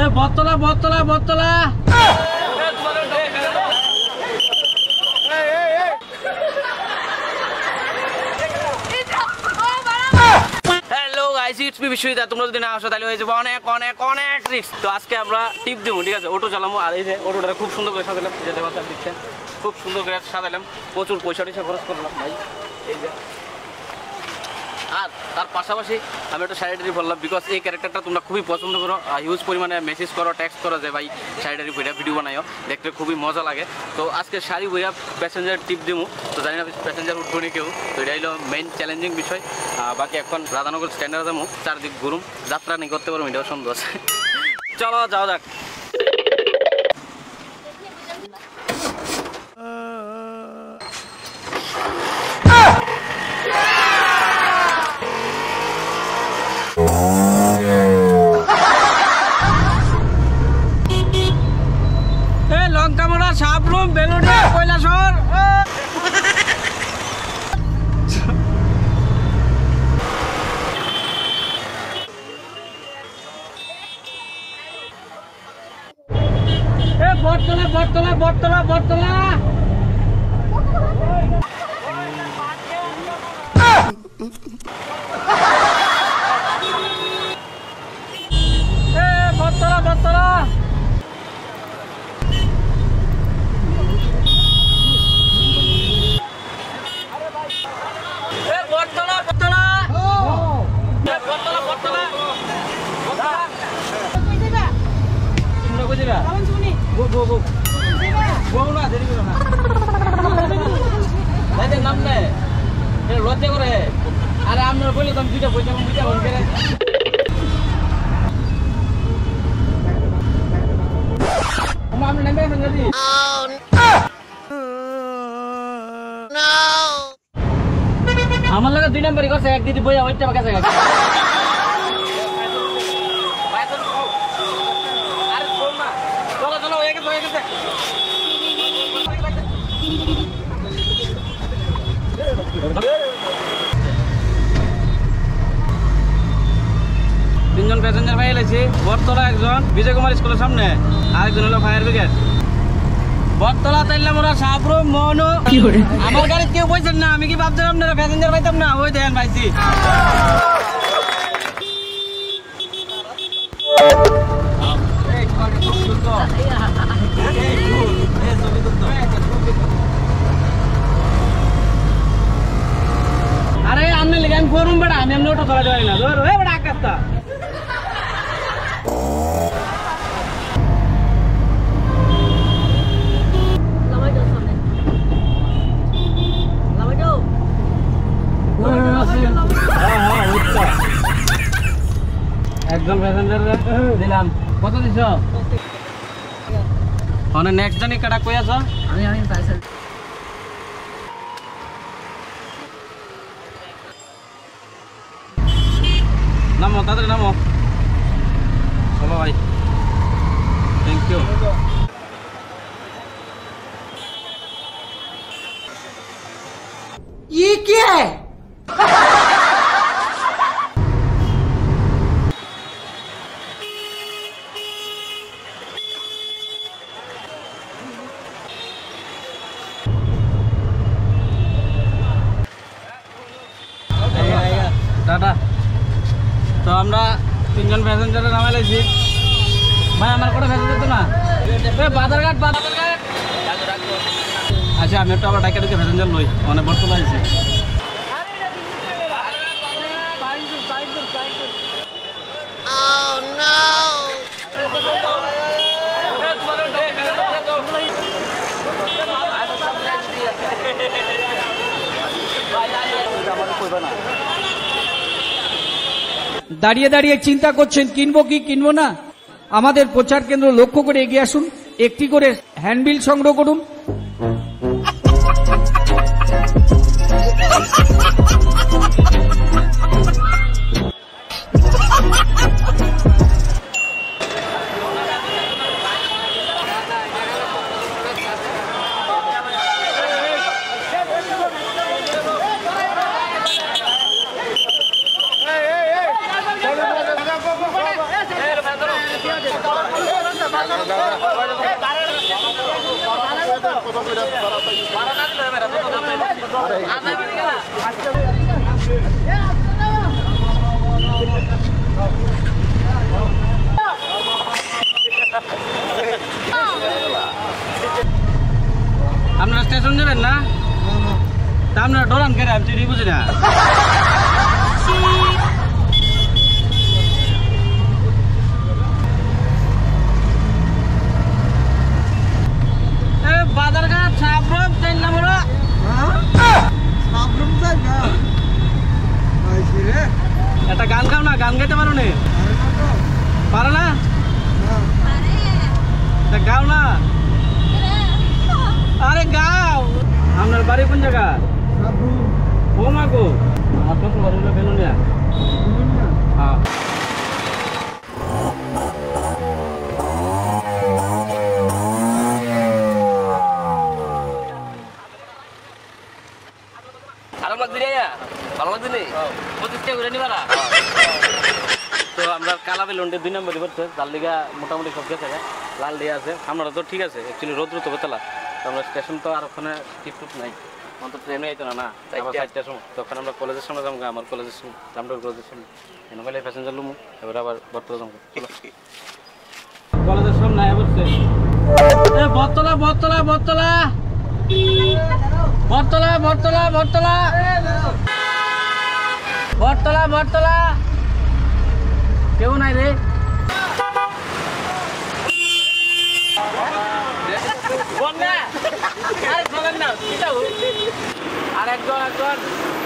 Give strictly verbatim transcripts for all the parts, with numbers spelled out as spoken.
বটতলা বটতলা বটতলা বিশ্ববিদ্যালয় তোমরা যদি না আসো তাহলে হয়ে যাবে অনেক অনেক অনেক রিস্ক। তো আজকে আমরা টিপ দেবো, ঠিক আছে? অটো চালাবো। আর এই যে অটোটা খুব সুন্দর করে সাজালাম, যেতে বাচ্চা দিচ্ছে খুব সুন্দর করে সাজালাম, প্রচুর পয়সা টয়সা খরচ করলাম ভাই। এই যে আর তার পাশাপাশি আমি একটা শাড়িটারি বললাম, বিকজ এই ক্যারেক্টারটা তোমরা খুবই পছন্দ করো, হিউজ পরিমাণে মেসেজ করো, টেক্সট করো যে ভাই শাড়িটারি বইটা ভিডিও বানাইও, দেখতে খুবই মজা লাগে। তো আজকে শাড়ি বইয়া প্যাসেঞ্জার টিপ দেবো। তো জানি না প্যাসেঞ্জার উঠবো নি কেউ, তো এটা হলো মেইন চ্যালেঞ্জিং বিষয়। বাকি এখন রাধানগর স্ট্যান্ডার্ড যাবো, চারদিক ঘুরুম, যাত্রা নিয়ে করতে পারবো, এটাও সুন্দর আছে। চলো যাওয়া যাক। লঙ্কামোড়া, সাবরুম, বেলুড়িয়া, কৈলাসহর। বটতলা বটতলা বটতলা বটতলা বটতলা বটতলা লজ্জা করে। আরে আপনার বললে তো আমি দুইটা পয়সা বুঝা বলবে। আমার লাগে দুই নম্বরই করছে, এক দিদি বইয়া ওইটা কাছে গেছে। চলো চলো হয়ে গেছে হয়ে গেছে। তিনজন প্যাসেঞ্জার ভাই এলেছি। বটতলা একজন, বিজয় কুমার স্কুলের সামনে, আরেকজন হলো ফায়ার ব্রিগেড। বটতলা তাইলাম ওরা সাবরুম, মনু। আমার গাড়ি কেউ বইছেন না, আমি কি ভাবছিলাম আপনারা প্যাসেঞ্জার পাইতাম না? ওই দেখেন পাইছি। আরে আমি লেগে আমি করুন বেড়া, আমি এমনি অটো চালাতে পারি না। ধর এ বেড়া আকাশটা একজন প্যাসেঞ্জার দিলাম। কত দিছ? মানে নেক্সট জানি কাটা কই আছো? আমি আমি পাইছি। নামো তাড়াতাড়ি নামো। চলো ভাই, থ্যাংক ইউ। ये क्या है? টাটা। তো আমরা তিনজন প্যাসেঞ্জারে নামাই লাইছি ভাই। আমার কোনো প্যাসেঞ্জার তো না, বাজারঘাট বাজারঘাট। আচ্ছা আমি একটু আবার ডাইকা ঢুকে প্যাসেঞ্জার লই, মানে বর্তমান আছে। দাঁড়িয়ে দাঁড়িয়ে চিন্তা করছেন কিনবো কি কিনবো না? আমাদের প্রচার কেন্দ্র লক্ষ্য করে এগিয়ে আসুন, একটি করে হ্যান্ডবিল সংগ্রহ করুন। আপনারা স্টেশন যাবেন না? তা আপনারা ডরান কেন? আমি চিনি বুঝি না। বাজারঘাট সাবরুম চাই না বড় সাবরুম চাই না আইছি রে একটা গান গাও না, গান গাইতে পারো নি? পারো না? তা গাও না। আরে গাও। আপনার বাড়ি কোন জায়গা? সাবরুম ও মাগো, আমার তো বাড়ি হলো বেলুনিয়া। হ্যাঁ। আরাম লাগছে রে? ভালো লাগছে নি? পঁচিশ টাকা করে নিবারা? তো আমরা কালা বেলুনটা দুই নম্বরই করছে, জাল দিঘা মোটামুটি সব গেছে, লাল দিয়ে আছে। আমরা তো ঠিক আছে, অ্যাকচুয়ালি রোদ্র তো বেতলা, তো আমরা স্টেশন তো আর ওখানে টিপটুপ নাই, আমার তো ট্রেনে আইতো না না আমার চারটার সময়। তখন আমরা কলেজের সামনে যাবো, আমার কলেজের সামনে রামডোর কলেজের সামনে এনে প্যাসেঞ্জার লুমু, এবার আবার বটতলা যাবো। কলেজের সামনে আয় বলছে বটতলা বটতলা বটতলা বটতলা বটতলা বটতলা বটতলা বটতলা কেউ নাই রে। আর একজন একজন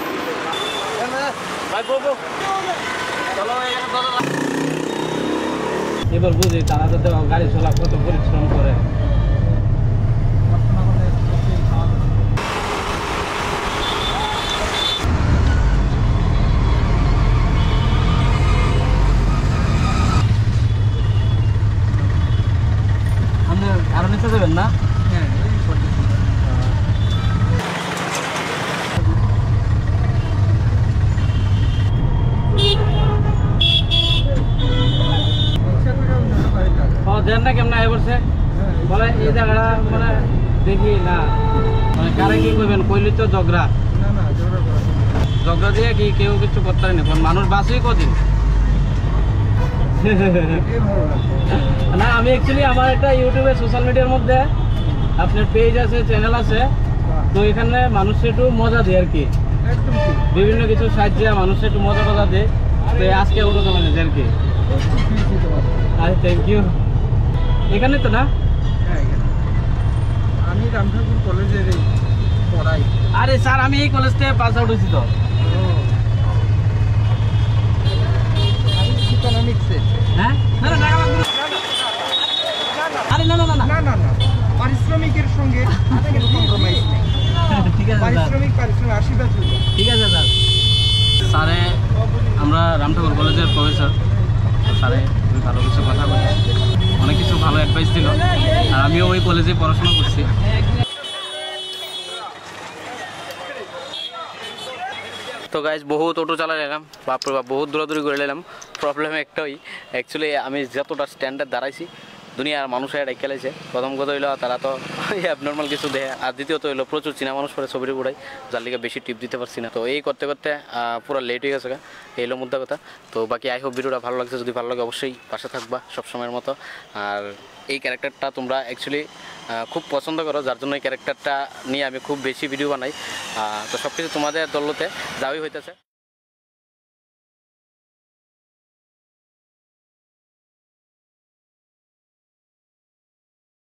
এবার বুঝি তারা তো গাড়ি চলা কত পরিশ্রম করে। আরো নিচে যাবেন না? দেন না কেমন আয় বলছে বলে এই জায়গাটা মানে দেখি না মানে কারে কি করবেন কইলি তো ঝগড়া ঝগড়া দিয়ে কি কেউ কিছু করতে পারেনি, মানুষ বাঁচেই কদিন। না আমি অ্যাকচুয়ালি আমার একটা ইউটিউবে সোশ্যাল মিডিয়ার মধ্যে আপনার পেজ আছে, চ্যানেল আছে, তো এখানে মানুষ একটু মজা দেয় আর কি, বিভিন্ন কিছু সাহায্যে মানুষ একটু মজা টজা দেয়। তো আজকে ওটা চলে আর কি। আরে থ্যাংক ইউ। এখানে তো না? আমি রামঠাকুর কলেজে পড়াই। আরে স্যার আমি এই কলেজ থেকে পাস আউট হয়েছি তো। হ্যাঁ না না না আরে না না না না না না পারিশ্রমিকের সঙ্গে কম্প্রোমাইজ নেই। ঠিক আছে পারিশ্রমিক পারিশ্রমিক আশীর্বাদ হইল। ঠিক আছে স্যার। স্যারে আমরা রামঠাকুর কলেজের প্রফেসর, স্যারে খুবই ভালো কিছু কথা বলছি, অনেক কিছু ভালো অ্যাডভাইস দিল, আর আমিও ওই কলেজে পড়াশোনা করছি। তো গাইজ বহুত অটো চালাই এলাম, বাপরে বাপ বহুত দৌড়াদৌড়ি করে নিলাম। প্রবলেম একটাই, অ্যাকচুয়ালি আমি যতটা স্ট্যান্ডার্ড দাঁড়াইছি দুনিয়ার মানুষের এটা খেলেছে। প্রথম কথা হইলো তারা তো অ্যাবনর্মাল কিছু দেয়, আর দ্বিতীয়ত হইলো প্রচুর চীনা মানুষ পরে ছবির উড়াই, যার লিগে বেশি টিপ দিতে পারছি না। তো এই করতে করতে পুরো লেট হয়ে গেছে, এই হলো মুদ্রা কথা। তো বাকি আই হোপ ভিডিওটা ভালো লাগছে, যদি ভালো লাগে অবশ্যই পাশে থাকবা সবসময়ের মতো। আর এই ক্যারেক্টারটা তোমরা অ্যাকচুয়ালি খুব পছন্দ করো, যার জন্য এই ক্যারেক্টারটা নিয়ে আমি খুব বেশি ভিডিও বানাই। তো সব কিছু তোমাদের দৌলতে যাওয়াই হইতেছে।